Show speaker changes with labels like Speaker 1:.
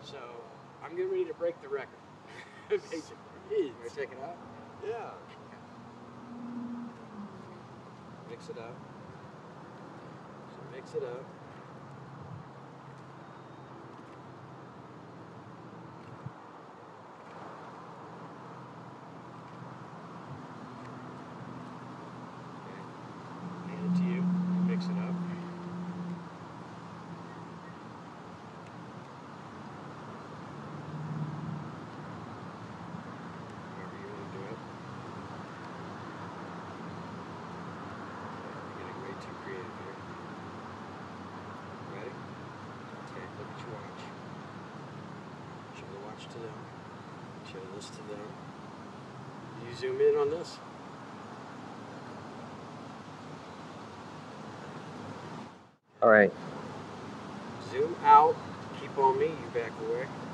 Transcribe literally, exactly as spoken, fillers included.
Speaker 1: So I'm getting ready to break the record. Basically.
Speaker 2: You want to take it out?
Speaker 1: Yeah.
Speaker 2: Mix it up.
Speaker 1: So mix it up. Okay. Hand it to you. Mix it up. However you want to do it. You're getting way too creative here. Ready? Okay, look at your watch. Show the watch to them. Show this to them. You zoom in on this.
Speaker 2: All right.
Speaker 1: Zoom out. Keep on me. You back away.